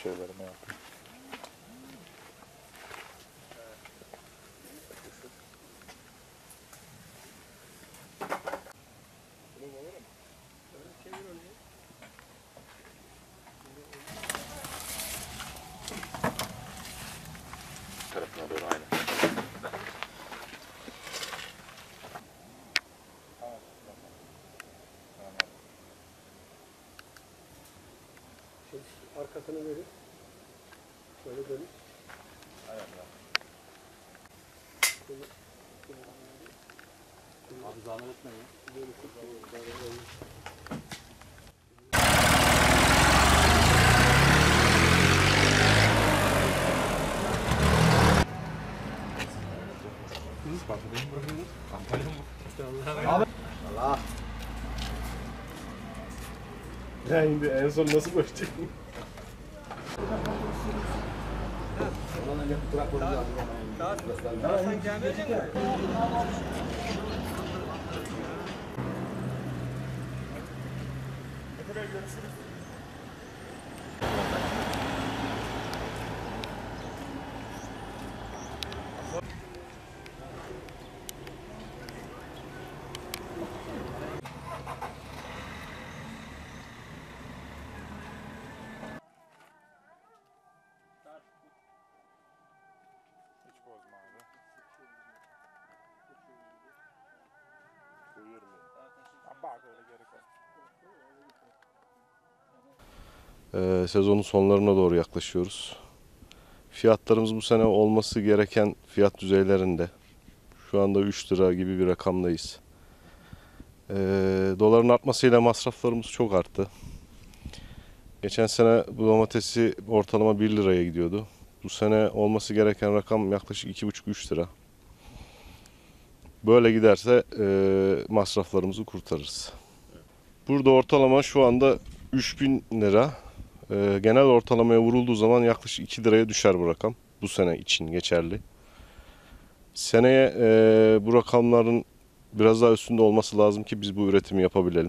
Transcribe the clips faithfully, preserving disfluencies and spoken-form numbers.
şeylerimi yaptım. Tarafına doğru aynı. Arkasını verip şöyle dönüp Abi zahmet etmeyin. Allah. Ya şimdi en son nasıl koşacak? Daha sen gelmeyecek mi? Hiç bozma abi. Duyuyorum beni. Bak öyle geri koy. Ee, sezonun sonlarına doğru yaklaşıyoruz. Fiyatlarımız bu sene olması gereken fiyat düzeylerinde. Şu anda üç lira gibi bir rakamdayız. Ee, doların artmasıyla masraflarımız çok arttı. Geçen sene bu domatesi ortalama bir liraya gidiyordu. Bu sene olması gereken rakam yaklaşık iki buçuk üç lira. Böyle giderse e, masraflarımızı kurtarırız. Burada ortalama şu anda üç bin lira. E, genel ortalamaya vurulduğu zaman yaklaşık iki liraya düşer bu rakam. Bu sene için geçerli. Seneye e, bu rakamların biraz daha üstünde olması lazım ki biz bu üretimi yapabilelim.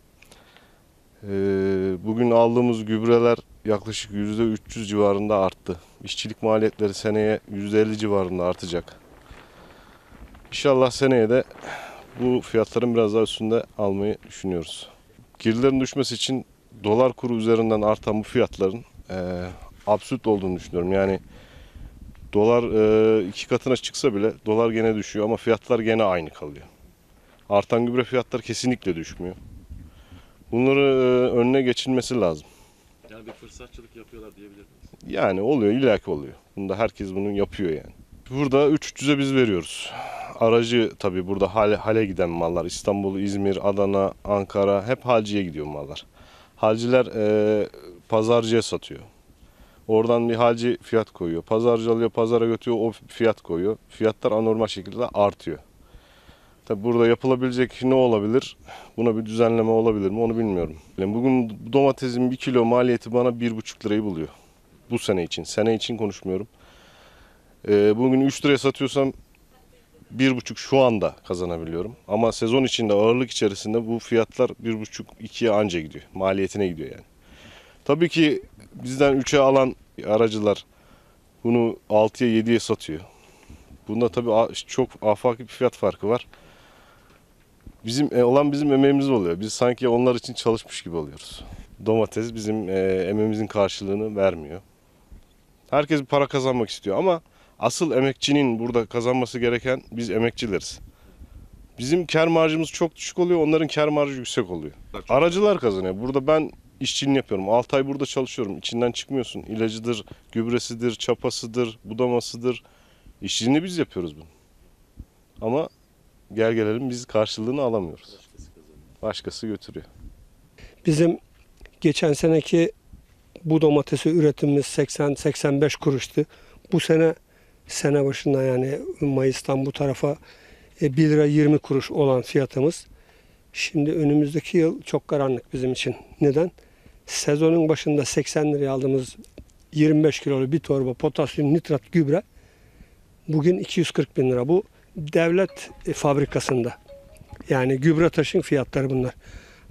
E, bugün aldığımız gübreler yaklaşık yüzde üç yüz civarında arttı. İşçilik maliyetleri seneye yüzde elli civarında artacak. İnşallah seneye de bu fiyatların biraz daha üstünde almayı düşünüyoruz. Girdilerin düşmesi için dolar kuru üzerinden artan bu fiyatların e, absürt olduğunu düşünüyorum. Yani dolar e, iki katına çıksa bile dolar gene düşüyor ama fiyatlar gene aynı kalıyor. Artan gübre fiyatları kesinlikle düşmüyor. Bunları e, önüne geçilmesi lazım. Yani bir fırsatçılık yapıyorlar diyebilir miyiz? Yani oluyor, illaki oluyor. Bunda herkes bunu yapıyor yani. Burada üç üç yüze biz veriyoruz. Aracı tabii burada hale, hale giden mallar. İstanbul, İzmir, Adana, Ankara hep halciye gidiyor mallar. Halciler e, pazarcıya satıyor. Oradan bir halci fiyat koyuyor. Pazarcı alıyor, pazara götürüyor, o fiyat koyuyor. Fiyatlar anormal şekilde artıyor. Tabii burada yapılabilecek ne olabilir? Buna bir düzenleme olabilir mi onu bilmiyorum. Yani bugün domatesin bir kilo maliyeti bana bir buçuk lirayı buluyor. Bu sene için. Sene için konuşmuyorum. E, bugün üç liraya satıyorsam bir buçuk şu anda kazanabiliyorum. Ama sezon içinde ağırlık içerisinde bu fiyatlar bir buçuk ikiye anca gidiyor. Maliyetine gidiyor yani. Tabii ki bizden üçe alan aracılar bunu altıya yediye satıyor. Bunda tabii çok afaki bir fiyat farkı var. Bizim olan bizim emeğimiz oluyor. Biz sanki onlar için çalışmış gibi oluyoruz. Domates bizim emeğimizin karşılığını vermiyor. Herkes bir para kazanmak istiyor ama asıl emekçinin burada kazanması gereken biz emekçileriz. Bizim kar marjımız çok düşük oluyor, onların kar marjı yüksek oluyor. Aracılar kazanıyor. Burada ben işçiliğini yapıyorum. altı ay burada çalışıyorum. İçinden çıkmıyorsun. İlacıdır, gübresidir, çapasıdır, budamasıdır. İşçiliğini biz yapıyoruz bunu. Ama gel gelelim biz karşılığını alamıyoruz. Başkası götürüyor. Bizim geçen seneki bu domatesi üretimimiz seksen seksen beş kuruştu. Bu sene sene başında yani Mayıs'tan bu tarafa bir lira yirmi kuruş olan fiyatımız. Şimdi önümüzdeki yıl çok karanlık bizim için. Neden? Sezonun başında seksen liraya aldığımız yirmi beş kilolu bir torba potasyum nitrat gübre bugün iki yüz kırk bin lira. Bu devlet fabrikasında. Yani gübre taşın fiyatları bunlar.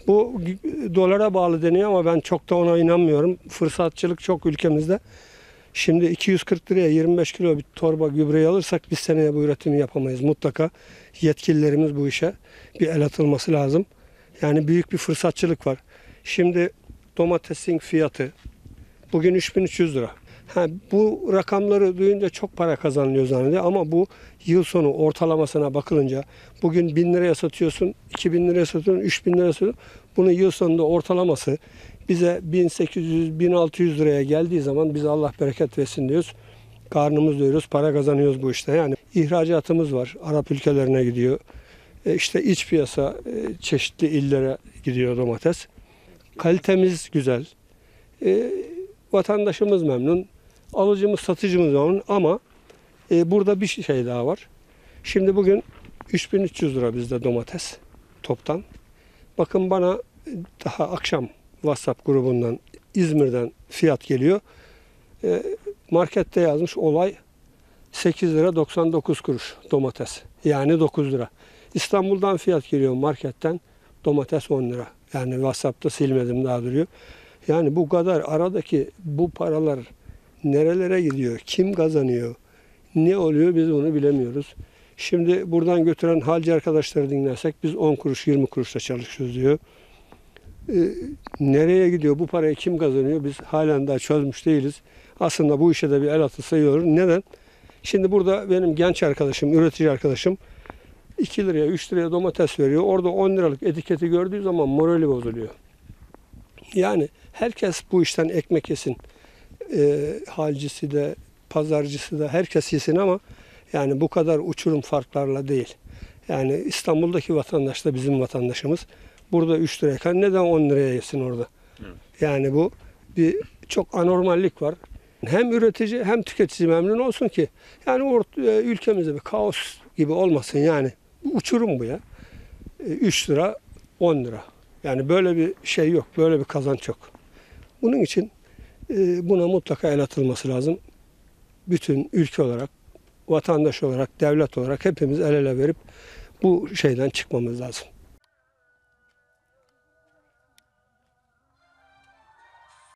Bu dolara bağlı deniyor ama ben çok da ona inanmıyorum. Fırsatçılık çok ülkemizde. Şimdi iki yüz kırk liraya yirmi beş kilo bir torba gübreyi alırsak biz seneye bu üretimi yapamayız. Mutlaka yetkililerimiz bu işe bir el atılması lazım. Yani büyük bir fırsatçılık var. Şimdi domatesin fiyatı bugün üç bin üç yüz lira. Ha, bu rakamları duyunca çok para kazanılıyor zannediyor ama bu yıl sonu ortalamasına bakılınca bugün bin liraya satıyorsun, iki bin liraya satıyorsun, üç bin liraya satıyorsun. Bunun yıl sonunda ortalaması bize bin sekiz yüz bin altı yüz liraya geldiği zaman bize Allah bereket versin diyoruz. Karnımız doyuyoruz, para kazanıyoruz bu işte. Yani ihracatımız var. Arap ülkelerine gidiyor. E işte iç piyasa e, çeşitli illere gidiyor domates. Kalitemiz güzel. E, vatandaşımız memnun. Alıcımız, satıcımız memnun ama e, burada bir şey daha var. Şimdi bugün üç bin üç yüz lira bizde domates toptan. Bakın bana daha akşam WhatsApp grubundan İzmir'den fiyat geliyor. E, markette yazmış olay sekiz lira doksan dokuz kuruş domates. Yani dokuz lira. İstanbul'dan fiyat geliyor marketten domates on lira. Yani WhatsApp'ta silmedim daha duruyor. Yani bu kadar aradaki bu paralar nerelere gidiyor? Kim kazanıyor? Ne oluyor biz onu bilemiyoruz. Şimdi buradan götüren halci arkadaşları dinlersek biz on kuruş yirmi kuruşla çalışıyoruz diyor. Ee, nereye gidiyor? Bu parayı kim kazanıyor? Biz halen daha çözmüş değiliz. Aslında bu işe de bir el atılsa iyi olur. Neden? Şimdi burada benim genç arkadaşım, üretici arkadaşım iki liraya üç liraya domates veriyor. Orada on liralık etiketi gördüğü zaman morali bozuluyor. Yani herkes bu işten ekmek yesin. E, halcisi de, pazarcısı da herkes yesin ama yani bu kadar uçurum farklarla değil. Yani İstanbul'daki vatandaş da bizim vatandaşımız. Burada üç lirayken neden on liraya yesin orada? Evet. Yani bu bir çok anormallik var. Hem üretici hem tüketici memnun olsun ki yani orta, ülkemizde bir kaos gibi olmasın yani. Uçurum bu ya. üç lira on lira. Yani böyle bir şey yok. Böyle bir kazanç yok. Bunun için buna mutlaka el atılması lazım. Bütün ülke olarak, vatandaş olarak, devlet olarak hepimiz el ele verip bu şeyden çıkmamız lazım.